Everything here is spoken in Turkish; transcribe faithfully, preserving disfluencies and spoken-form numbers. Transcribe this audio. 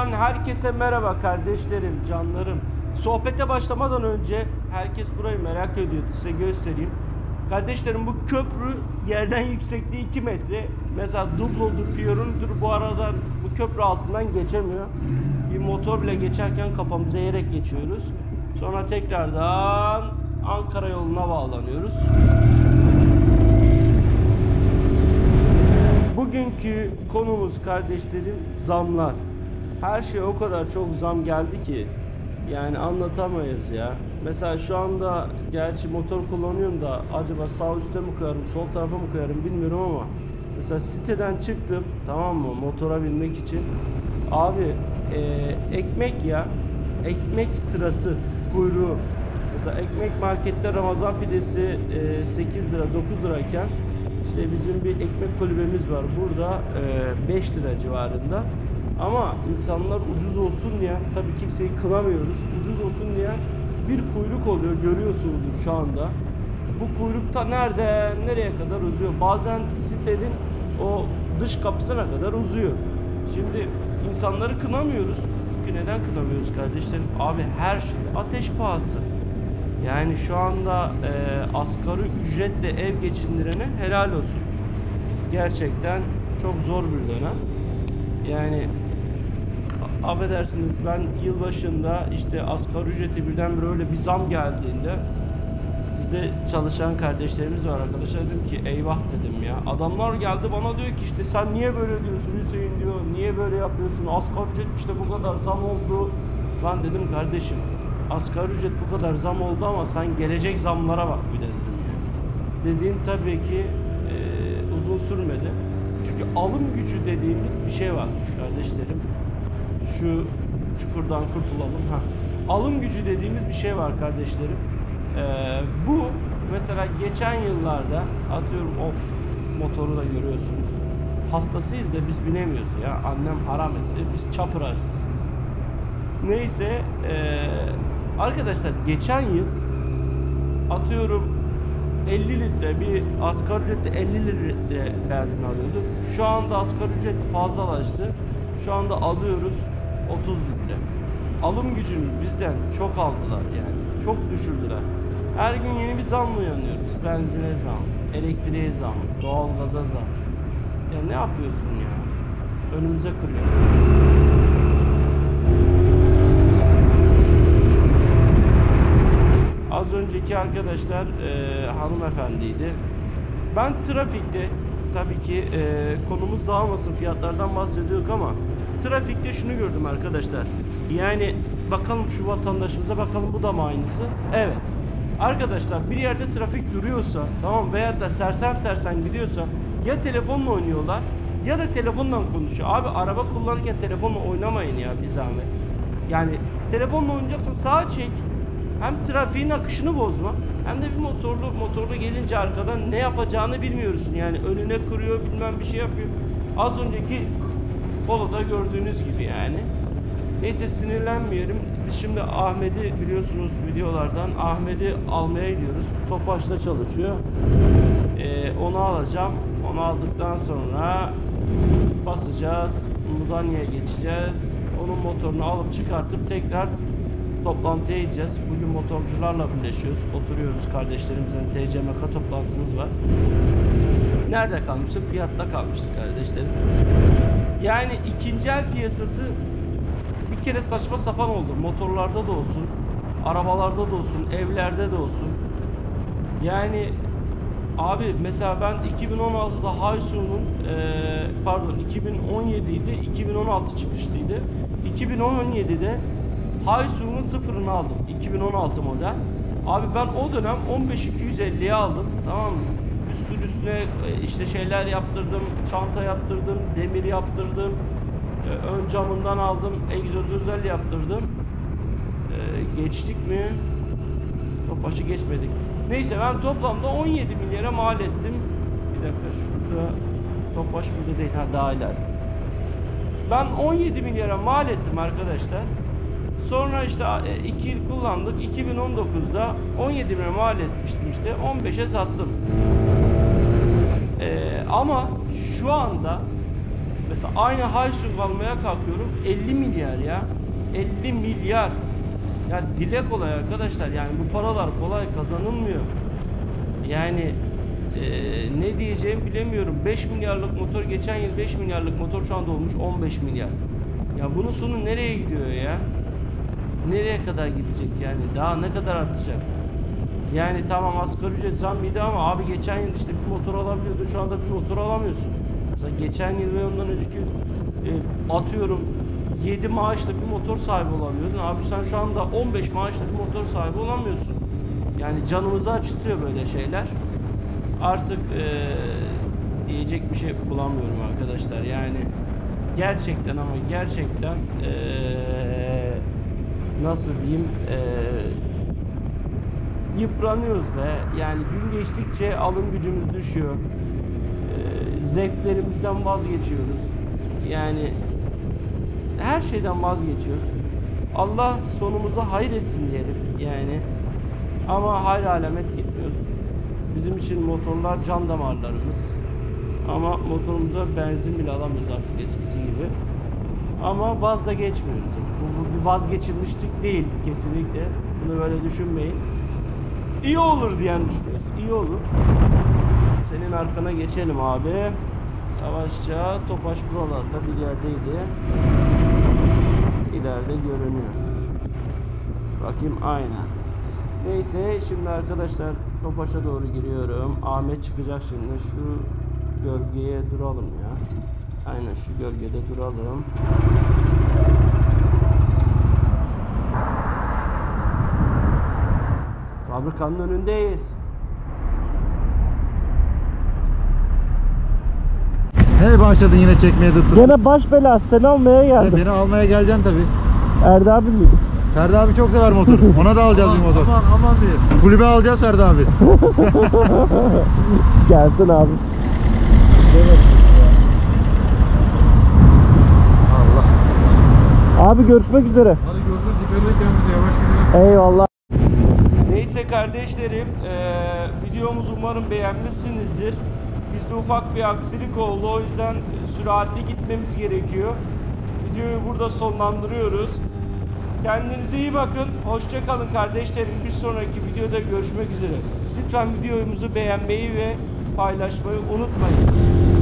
YouTube'dan herkese merhaba kardeşlerim, canlarım. Sohbete başlamadan önce herkes burayı merak ediyordu, size göstereyim. Kardeşlerim, bu köprü yerden yüksekliği iki metre. Mesela Dublo'dur, Fiorino'dur, bu aradan bu köprü altından geçemiyor. Bir motor bile geçerken kafamıza eğerek geçiyoruz. Sonra tekrardan Ankara yoluna bağlanıyoruz. Bugünkü konumuz kardeşlerim zamlar. Her şey o kadar çok zam geldi ki yani anlatamayız ya. Mesela şu anda gerçi motor kullanıyorum da acaba sağ üstte mi koyarım, sol tarafa mı koyarım bilmiyorum ama mesela siteden çıktım, tamam mı, motora binmek için. Abi e, ekmek ya ekmek sırası kuyruğu. Mesela ekmek markette Ramazan pidesi e, sekiz lira dokuz lirayken İşte bizim bir ekmek kulübemiz var burada, beş lira civarında. Ama insanlar ucuz olsun diye, tabii kimseyi kınamıyoruz, ucuz olsun diye bir kuyruk oluyor, görüyorsunuzdur şu anda. Bu kuyrukta nereden nereye kadar uzuyor. Bazen sitenin o dış kapısına kadar uzuyor. Şimdi insanları kınamıyoruz. Çünkü neden kınamıyoruz kardeşlerim? Abi her şey ateş pahası. Yani şu anda e, asgari ücretle ev geçindirene helal olsun. Gerçekten çok zor bir dönem. Yani affedersiniz, ben yılbaşında işte asgari ücreti birdenbire öyle bir zam geldiğinde, bizde çalışan kardeşlerimiz var arkadaşlar, dedim ki eyvah dedim ya. Adamlar geldi bana diyor ki işte sen niye böyle diyorsun Hüseyin diyor, niye böyle yapıyorsun, asgari ücret işte bu kadar zam oldu. Ben dedim kardeşim, asgari ücret bu kadar zam oldu ama sen gelecek zamlara bak bir de dedim yani. Dediğim tabii ki e, uzun sürmedi. Çünkü alım gücü dediğimiz bir şey var kardeşlerim. Şu çukurdan kurtulalım. Ha. Alım gücü dediğimiz bir şey var kardeşlerim. E, bu mesela geçen yıllarda atıyorum, of motoru da görüyorsunuz. Hastasıyız da biz binemiyoruz ya. Annem haram etti. Biz çapır hastasıyız. Neyse eee arkadaşlar, geçen yıl atıyorum elli litre bir asgari ücretle elli litre benzin alıyorduk. Şu anda asgari ücret fazlalaştı. Şu anda alıyoruz otuz litre. Alım gücünü bizden çok aldılar yani. Çok düşürdüler. Her gün yeni bir zamla uyanıyoruz. Benzine zam, elektriğe zam, doğalgaza zam. Ya ne yapıyorsun ya? Önümüze kırıyor. Az önceki arkadaşlar e, hanımefendiydi. Ben trafikte, tabii ki e, konumuz dağılmasın, fiyatlardan bahsediyorduk ama trafikte şunu gördüm arkadaşlar. Yani bakalım şu vatandaşımıza, bakalım bu da mı aynısı? Evet. Arkadaşlar, bir yerde trafik duruyorsa, tamam, veya da sersem sersem gidiyorsa ya telefonla oynuyorlar ya da telefonla konuşuyor. Abi araba kullanırken telefonla oynamayın ya, bir zahmet. Yani telefonla oynayacaksan sağa çek. Hem trafiğin akışını bozma, hem de bir motorlu motorlu gelince arkadan ne yapacağını bilmiyorsun. Yani önüne kırıyor, bilmem bir şey yapıyor. Az önceki Polo'da gördüğünüz gibi yani. Neyse, sinirlenmeyelim. Biz şimdi Ahmet'i biliyorsunuz videolardan. Ahmet'i almaya gidiyoruz. Tofaş'ta çalışıyor. Ee, onu alacağım. Onu aldıktan sonra basacağız. Mudanya'ya geçeceğiz. Onun motorunu alıp çıkartıp tekrar toplantıya gideceğiz. Bugün motorcularla birleşiyoruz. Oturuyoruz kardeşlerimizle. T C M K toplantımız var. Nerede kalmıştık? Fiyatta kalmıştık kardeşlerim. Yani ikinci el piyasası bir kere saçma sapan oldu. Motorlarda da olsun, arabalarda da olsun, evlerde de olsun. Yani abi mesela ben iki bin on altıda Haysun'un e, pardon iki bin on yedi idi, iki bin on altı çıkışlıydı. iki bin on yedide Haysun'un sıfırını aldım. iki bin on altı model. Abi ben o dönem on beş iki yüz elliye aldım. Tamam mı? Üstün üstüne işte şeyler yaptırdım. Çanta yaptırdım. Demir yaptırdım. Ön camından aldım. Egzoz özel yaptırdım. Ee, geçtik mi? Tofaş'ı geçmedik. Neyse, ben toplamda on yedi milyara mal ettim. Bir dakika, şurada Tofaş burada değil. Ha, daha ileride. Ben on yedi milyara mal ettim arkadaşlar. Sonra işte iki yıl kullandık. iki bin on dokuzda on yedi milyara mal etmiştim işte. on beşe sattım. Ee, ama şu anda Mesela aynı Hyundai almaya kalkıyorum, elli milyar ya. elli milyar. Ya dile kolay arkadaşlar, yani bu paralar kolay kazanılmıyor. Yani e, ne diyeceğimi bilemiyorum. beş milyarlık motor, geçen yıl beş milyarlık motor şu anda olmuş on beş milyar. Ya bunun sonu nereye gidiyor ya? Nereye kadar gidecek yani? Daha ne kadar artacak? Yani tamam, asgari ücret zammıydı ama abi geçen yıl işte bir motor alabiliyordun, şu anda bir motor alamıyorsun. Mesela geçen yıl ve ondan önceki e, atıyorum yedi maaşla bir motor sahibi olamıyordun. Abi sen şu anda on beş maaşla bir motor sahibi olamıyorsun. Yani canımızı acıtıyor böyle şeyler. Artık e, diyecek bir şey bulamıyorum arkadaşlar. Yani gerçekten ama gerçekten e, nasıl diyeyim, e, yıpranıyoruz be. Yani gün geçtikçe alım gücümüz düşüyor. E, zevklerimizden vazgeçiyoruz. Yani her şeyden vazgeçiyoruz. Allah sonumuza hayır etsin diyelim yani. Ama hayır alamet gitmiyoruz. Bizim için motorlar can damarlarımız. Ama motorumuza benzin bile alamıyoruz artık eskisi gibi. Ama vaz da geçmiyoruz. Bu, bu bir vazgeçilmişlik değil kesinlikle. Bunu böyle düşünmeyin. İyi olur diyen düşünüyoruz. İyi olur. Senin arkana geçelim abi. Yavaşça. Tofaş buralarda bir yerdeydi. İleride görünüyor. Bakayım, aynen. Neyse, şimdi arkadaşlar Tofaş'a doğru giriyorum. Ahmet çıkacak şimdi. Şu gölgeye duralım ya. Aynen şu gölgede duralım. Fabrikanın önündeyiz. Hey, başladın yine çekmeye dıttın. Gene baş belası, seni almaya geldim. Beni almaya geleceksin tabi. Erdi abi miydi? Ferdi abi çok sever motoru. Ona da alacağız bir motor. Aman aman diye. Kulübe alacağız Ferdi abi. Gelsin abi. Allah. Abi görüşmek üzere. Hadi görüşürüz. Dikkat et kendinize. Yavaş gidelim. Eyvallah. Neyse kardeşlerim, eee videomuzu umarım beğenmişsinizdir. Bizde ufak bir aksilik oldu, o yüzden süratli gitmemiz gerekiyor. Videoyu burada sonlandırıyoruz. Kendinize iyi bakın, hoşça kalın kardeşlerim. Bir sonraki videoda görüşmek üzere. Lütfen videomuzu beğenmeyi ve paylaşmayı unutmayın.